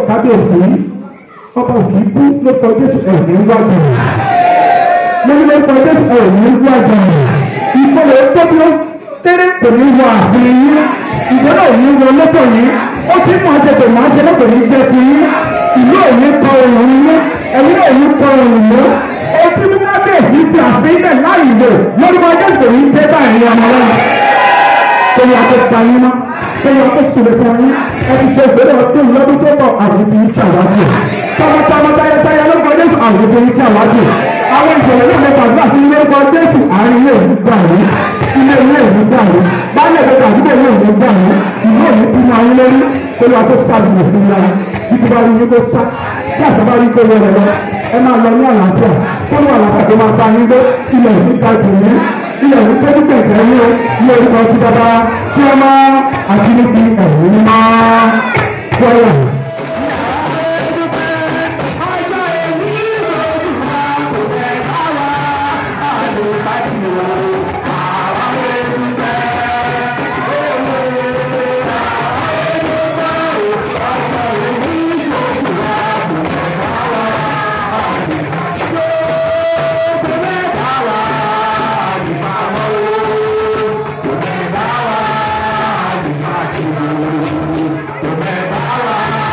kábíyèsí ọba òkè kú lórúkọ Jésù ẹ̀mí wájú lórí lórúkọ Jésù ẹ̀mí wájú ìfọwọ́ tóbi ó tẹ́lẹ̀ kò ní wọ àfihàn yín ìjọba ò ní wọ lọ́tọ̀ yín ó ti mú àjẹtò máa ṣe lọ́tọ̀ yín jẹ́ ti yín ìlú òní kọ òun yín ẹ̀yìn òní kọ òun yín ó ti mú kábíyèsí ti àfihàn láì lò lórúkọ Jésù yín jẹ́ báyìí ọmọ lọ́wọ́ tó yà tó pa yín mọ́ tó yà tó sùn lẹ́tọ̀ yín ẹ ti ṣe ìgbéró ọdún lọ́dún tó bọ̀ àwọn ti ń ṣàwájú tọmọtọmọ tayẹtayẹ lórúkọ Jésù àwọn ti ń ṣàwájú àwọn ìṣẹ̀lẹ̀ náà lọ́kọ̀ àdúrà sí lórúkọ Jésù àárín ilé ìlú gbà yín ilé ìlú gbà yín báyọ̀ lọ́kọ̀ àdúgbò ilé ìlú gbà yín ìlú òní tí máa ń lórí tó yà tó sáàbù sí lára títí bá rí ní kó sá tí àṣà bá rí kó wọ rẹ lọ ẹ máa lọ ní àlàáfíà tó ní àlàáfíà tó máa bá yín gbé ilẹ̀ ìlú ga jù ní ilẹ̀ ìlú tó ní kẹ̀kẹ́ ní ní orúkọ tí bàbá tí wọ́n máa àti ní ti ẹ̀rù máa wọ́yà. Bye.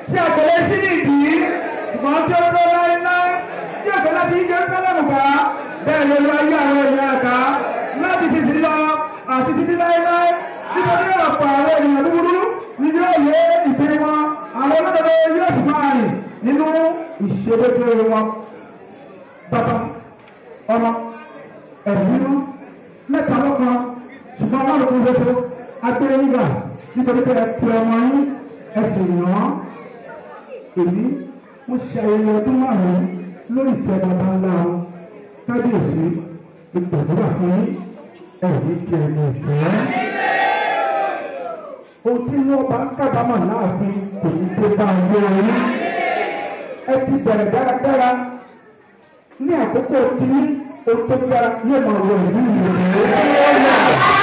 tí a kò lè sí nìdí ṣùgbọ́n tí ó tó láéláé tí ó fẹ́ láti yíyọ sálẹ̀mù ká bẹ́ẹ̀ ló lọ ayé àwọn ènìyàn ká láti títí lọ àti títí láéláé nítorí ọ̀pọ̀ àwọn ènìyàn búburú ni yóò yé ìpinnu wọn àwọn olódodo yóò sì máa rìn nínú ìṣedéédé wọn. Bàbá ọmọ ẹ̀rù nínú mẹ́ta lọ́kan ṣùgbọ́n wọn lò kún lóṣù agbére yíyà nítorí pé ẹ pe ọmọ yín ẹ sì yàn án. Èmi mo ṣe ayẹyẹ ọdún márùn-ún lórí ìtẹ́ bàbá ńlá wọn kábíyèsí ìgbàdúrà fún yín ẹ̀rí ti ẹni ìfẹ́. Ohun tí wọ́n bá ń kábàámọ̀ láàfin kò ní tó bá ń yé orí. Ẹ ti bẹ̀rẹ̀ dáradára ní àkókò tí ohun tó dára yóò máa wọ ìlú ìròyìn.